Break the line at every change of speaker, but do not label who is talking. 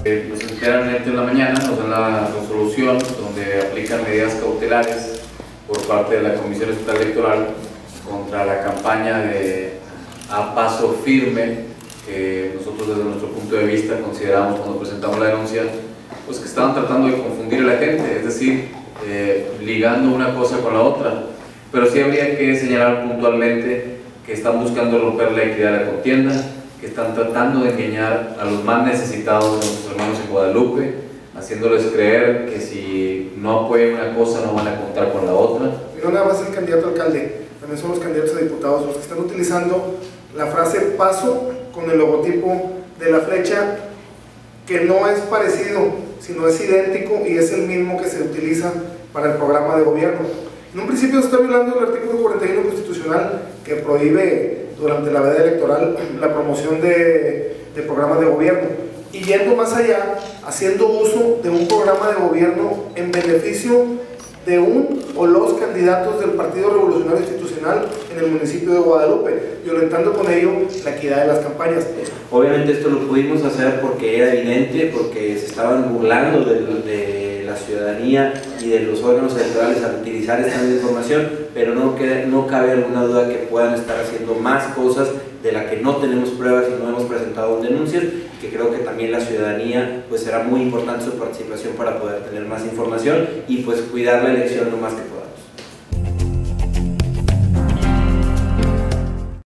Nos enteran en la mañana, nos dan la resolución donde aplican medidas cautelares por parte de la Comisión Estatal Electoral contra la campaña de A Paso Firme, que nosotros desde nuestro punto de vista consideramos cuando presentamos la denuncia, pues que estaban tratando de confundir a la gente, es decir, ligando una cosa con la otra. Pero sí habría que señalar puntualmente que están buscando romper la equidad de la contienda, que están tratando de engañar a los más necesitados de nuestros hermanos en Guadalupe, haciéndoles creer que si no apoyan una cosa no van a contar con la otra.
Y no nada más el candidato a alcalde, también son los candidatos a diputados los que están utilizando la frase paso con el logotipo de la flecha, que no es parecido, sino es idéntico y es el mismo que se utiliza para el programa de gobierno. En un principio se está violando el artículo 41 constitucional que prohíbe durante la veda electoral la promoción de programas de gobierno, y yendo más allá, haciendo uso de un programa de gobierno en beneficio de un o los candidatos del Partido Revolucionario Institucional en el municipio de Guadalupe, violentando con ello la equidad de las campañas.
Obviamente esto lo pudimos hacer porque era evidente, porque se estaban burlando de la ciudadanía y de los órganos electorales al utilizar esta información, pero no cabe alguna duda que puedan estar haciendo más cosas de la que no tenemos pruebas y no hemos presentado denuncias, que creo que también la ciudadanía pues será muy importante su participación para poder tener más información y pues cuidar la elección lo más que podamos.